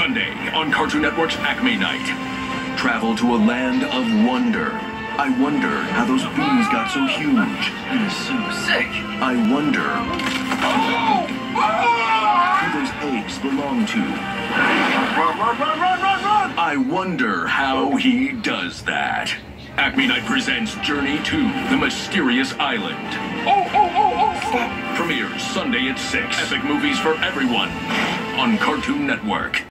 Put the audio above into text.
Sunday on Cartoon Network's Acme Night. Travel to a land of wonder. I wonder how those beans got so huge. That is so sick. I wonder who those eggs belong to. Run! I wonder how he does that. Acme Night presents Journey to the Mysterious Island. Premieres Sunday at 6. Epic movies for everyone on Cartoon Network.